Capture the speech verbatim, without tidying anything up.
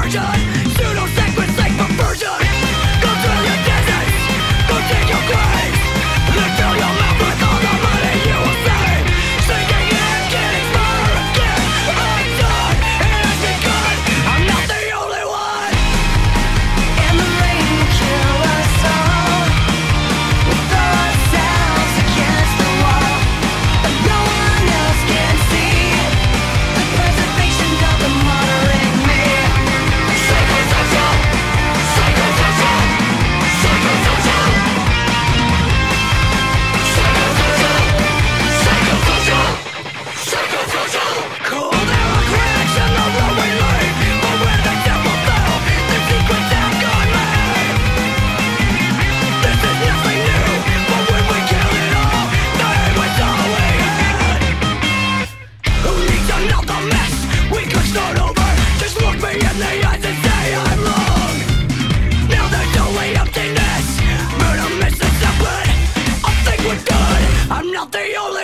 perversion, pseudo-sacred slave perversion. Go through your deserts, go dig your graves, then fill your mouth with all the money you will save. Sinking in, getting smarter again. I'm done, it has begun. I'm not the only one. And the rain will kill us all. We'll throw ourselves against the wall, but no one else can see the preservation of the modern me. Psychosocial, psychosocial, psychosocial, psychosocial, psychosocial, psychosocial. Cool, there are cracks in the road we lead, but when the temple fell, the secrets have gone mad. This is nothing new, but when we kill it all, the end was all we had. Who needs another mess? We could start over. Just look me in the eyes and say I'm wrong. Now there's only emptiness. Murder, miss and separate. I think we're good. I'm not the only